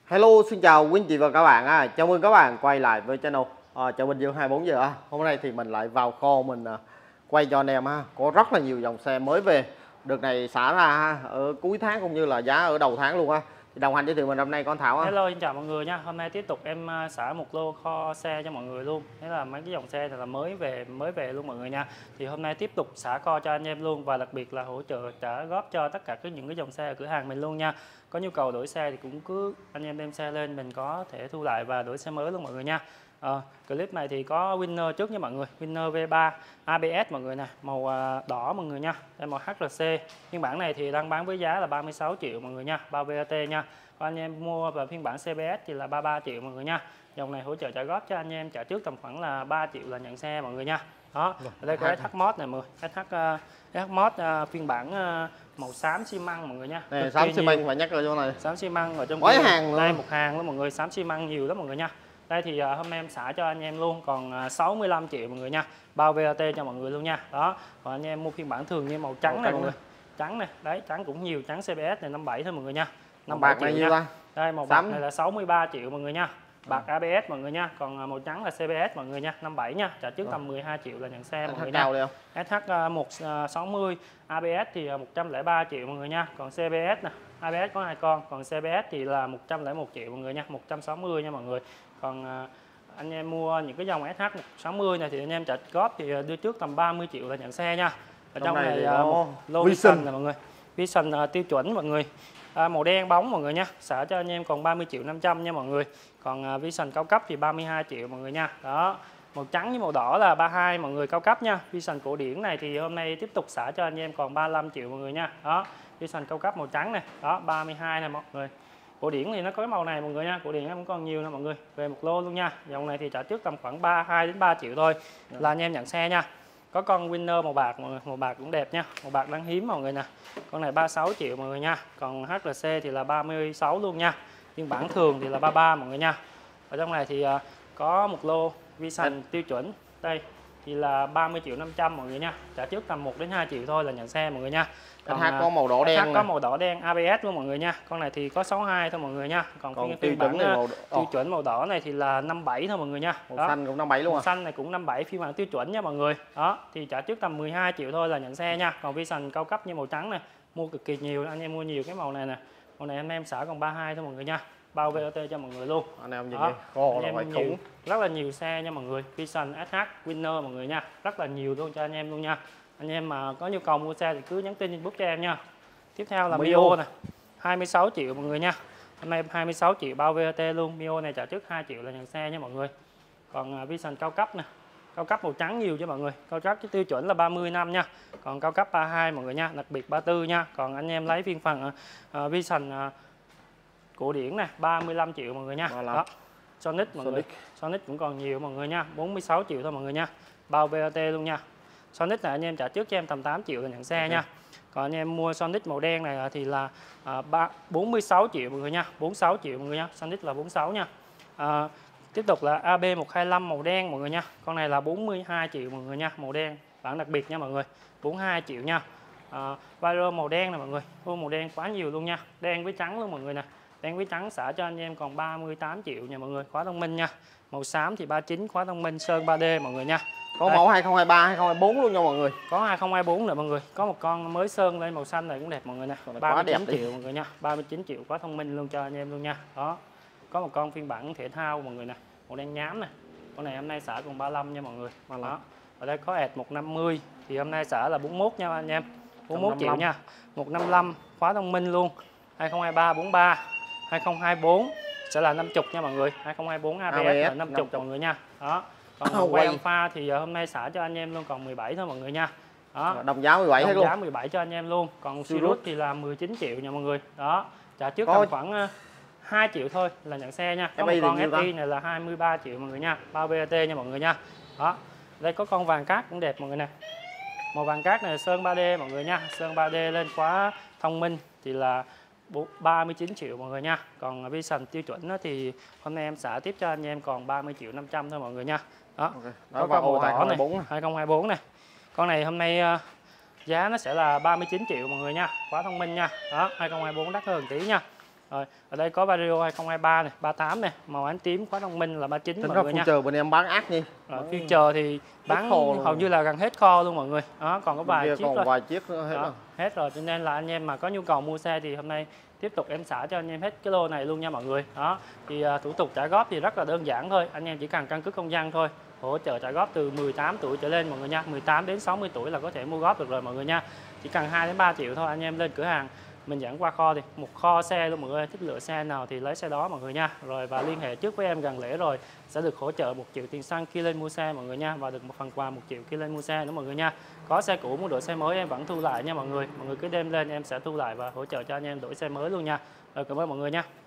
Hello, xin chào quý anh chị và các bạn. Chào mừng các bạn quay lại với channel Chợ Bình Dương 24 giờ. Hôm nay thì mình lại vào kho mình quay cho anh em có rất là nhiều dòng xe mới về. Đợt này xả ra ở cuối tháng cũng như là giá ở đầu tháng luôn. Thì đồng hành giới thiệu mình hôm nay con Thảo. Hello, xin chào mọi người nha. Hôm nay tiếp tục em xả một lô kho xe cho mọi người luôn. Thế là mấy cái dòng xe này là mới về luôn mọi người nha. Thì hôm nay tiếp tục xả kho cho anh em luôn, và đặc biệt là hỗ trợ trả góp cho tất cả những cái dòng xe ở cửa hàng mình luôn nha. Có nhu cầu đổi xe thì cũng cứ anh em đem xe lên mình có thể thu lại và đổi xe mới luôn mọi người nha. Clip này thì có Winner trước nha mọi người, Winner V3 ABS mọi người nè, màu đỏ mọi người nha, đây màu HRC. Phiên bản này thì đang bán với giá là 36 triệu mọi người nha, bao VAT nha. Còn anh em mua vào phiên bản CBS thì là 33 triệu mọi người nha. Dòng này hỗ trợ trả góp cho anh em, trả trước tầm khoảng là 3 triệu là nhận xe mọi người nha. Đó, ở đây có SH Mod này mọi người, SH Mod phiên bản màu xám xi măng mọi người nha. Này, xám xi măng phải nhắc ở chỗ này. Xám xi măng ở trong Mấy hàng luôn. đây một hàng luôn mọi người, xám xi măng nhiều lắm mọi người nha. Đây thì hôm nay em xả cho anh em luôn còn 65 triệu mọi người nha, bao VAT cho mọi người luôn nha. Đó, còn anh em mua phiên bản thường như màu trắng này mọi người, trắng này, đấy trắng cũng nhiều, trắng CBS này 57 thôi mọi người nha. Màu bạc này nhiêu ta? Đây màu bạc này là 63 triệu mọi người nha, bạc ABS mọi người nha. Còn màu trắng là CBS mọi người nha, 57 nha, trả trước tầm 12 triệu là nhận xe mọi người nha. SH 160 ABS thì 103 triệu mọi người nha. Còn CBS nè, ABS có 2 con, còn CBS thì là 101 triệu mọi người nha, 160 nha mọi người. Còn anh em mua những cái dòng SH 160 này thì anh em trả góp thì đưa trước tầm 30 triệu là nhận xe nha. Ở trong này lô Vision nè mọi người, Vision tiêu chuẩn mọi người. Màu đen bóng mọi người nha, xả cho anh em còn 30 triệu 500 nha mọi người. Còn Vision cao cấp thì 32 triệu mọi người nha. Đó, màu trắng với màu đỏ là 32 mọi người, cao cấp nha. Vision cổ điển này thì hôm nay tiếp tục xả cho anh em còn 35 triệu mọi người nha. Đó, Vision cao cấp màu trắng này, đó 32 này mọi người. Cổ điển thì nó có cái màu này mọi người nha, cổ điển cũng còn nhiều nè mọi người, về một lô luôn nha. Dòng này thì trả trước tầm khoảng 32 đến 3 triệu thôi là anh em nhận xe nha. Có con Winner màu bạc mọi người, màu bạc cũng đẹp nha, màu bạc đang hiếm mọi người nè. Con này 36 triệu mọi người nha. Còn HRC thì là 36 luôn nha. Phiên bản thường thì là 33 mọi người nha. Ở trong này thì có một lô Vision tiêu chuẩn. Đây thì là 30 triệu 500 mọi người nha. Trả trước tầm 1 đến 2 triệu thôi là nhận xe mọi người nha. Còn có màu đỏ đen, có màu đỏ đen ABS luôn mọi người nha. Con này thì có 62 thôi mọi người nha. Còn phiên bản tiêu chuẩn màu đỏ này thì là 57 thôi mọi người nha. Màu xanh cũng 57 luôn. Màu xanh này cũng 57, phiên bản tiêu chuẩn nha mọi người. Đó, thì trả trước tầm 12 triệu thôi là nhận xe nha. Còn Vision cao cấp như màu trắng này, mua cực kỳ nhiều, anh em mua nhiều cái màu này nè. Màu này anh em xả còn 32 thôi mọi người nha. Bao VAT cho mọi người luôn. Anh em nhìn đi, anh em nhiều, rất là nhiều xe nha mọi người. Vision, SH, Winner mọi người nha. Rất là nhiều luôn cho anh em luôn nha. Anh em mà có nhu cầu mua xe thì cứ nhắn tin inbox cho em nha. Tiếp theo là Mio nè, 26 triệu mọi người nha. Hôm nay 26 triệu bao VAT luôn. Mio này trả trước 2 triệu là nhận xe nha mọi người. Còn Vision cao cấp nè, cao cấp màu trắng nhiều cho mọi người. Cao cấp cái tiêu chuẩn là 30 năm nha. Còn cao cấp 32 mọi người nha, đặc biệt 34 nha. Còn anh em lấy phiên phần Vision cổ điển nè, 35 triệu mọi người nha. Đó. Sonic mọi người. Sonic cũng còn nhiều mọi người nha, 46 triệu thôi mọi người nha. Bao VAT luôn nha. Sonic này anh em trả trước cho em tầm 8 triệu là nhận xe nha. Còn anh em mua Sonic màu đen này thì là 46 triệu mọi người nha, 46 triệu mọi người nha. Sonic là 46 nha. Tiếp tục là AB125 màu đen mọi người nha. Con này là 42 triệu mọi người nha, màu đen bản đặc biệt nha mọi người, 42 triệu nha. Viro màu đen này mọi người, màu đen quá nhiều luôn nha, đen với trắng luôn mọi người nè. Đen với trắng xả cho anh em còn 38 triệu nha mọi người, khóa thông minh nha. Màu xám thì 39, khóa thông minh sơn 3D mọi người nha. Có mẫu 2023, 2024 luôn nha mọi người. Có 2024 nữa mọi người. Có một con mới sơn lên màu xanh này cũng đẹp mọi người nè. 39 triệu mọi người nha. 39 triệu khóa thông minh luôn cho anh em luôn nha. Đó. Có một con phiên bản thể thao mọi người nè, màu đen nhám nè. Con này hôm nay xả còn 35 nha mọi người. Đó. Ở đây có ẹt 150 thì hôm nay xả là 41 nha anh em. 41 triệu nha. 155 khóa thông minh luôn. 2023 43, 2024 sẽ là 50 nha mọi người. 2024 ABS là 50 mọi người nha. Đó. Còn quay Alpha thì hôm nay xả cho anh em luôn còn 17 thôi mọi người nha. Đó. Đồng giá 17 hết luôn. Đồng giá 17 cho anh em luôn. Còn Sirius thì là 19 triệu nha mọi người. Đó. Trả trước tầm khoảng 2 triệu thôi là nhận xe nha. Có một con FI này là 23 triệu mọi người nha. Bao VAT nha mọi người nha. Đó. Đây có con vàng cát cũng đẹp mọi người nè. Màu vàng cát này sơn 3D mọi người nha. Sơn 3D lên khóa thông minh thì là 39 triệu mọi người nha. Còn Vision tiêu chuẩn thì hôm nay em xả tiếp cho anh em còn 30 triệu 500 thôi mọi người nha. Đó. Có con màu đỏ này, 2024 này. Con này hôm nay giá nó sẽ là 39 triệu mọi người nha. Khóa thông minh nha. Đó, 2024 đắt hơn tí nha. Rồi, ở đây có Vario 2023 này, 38 này, màu ánh tím, khóa thông minh là 39 Tính mọi người nha. future bên em bán ác đi. Rồi, future thì bán hầu như là gần hết kho luôn mọi người. Đó, còn có vài chiếc còn vài chiếc nữa hết rồi. Hết rồi, cho nên là anh em mà có nhu cầu mua xe thì hôm nay tiếp tục em xả cho anh em hết cái lô này luôn nha mọi người. Đó, thì thủ tục trả góp thì rất là đơn giản thôi, anh em chỉ cần căn cước công dân thôi. Hỗ trợ trả góp từ 18 tuổi trở lên mọi người nha, 18 đến 60 tuổi là có thể mua góp được rồi mọi người nha. Chỉ cần 2 đến 3 triệu thôi, anh em lên cửa hàng mình dẫn qua kho thì một kho xe luôn mọi người, thích lựa xe nào thì lấy xe đó mọi người nha. Rồi và liên hệ trước với em gần lễ rồi sẽ được hỗ trợ 1 triệu tiền xăng khi lên mua xe mọi người nha, và được một phần quà 1 triệu khi lên mua xe nữa mọi người nha. Có xe cũ muốn đổi xe mới em vẫn thu lại nha mọi người. Mọi người cứ đem lên em sẽ thu lại và hỗ trợ cho anh em đổi xe mới luôn nha. Rồi cảm ơn mọi người nha.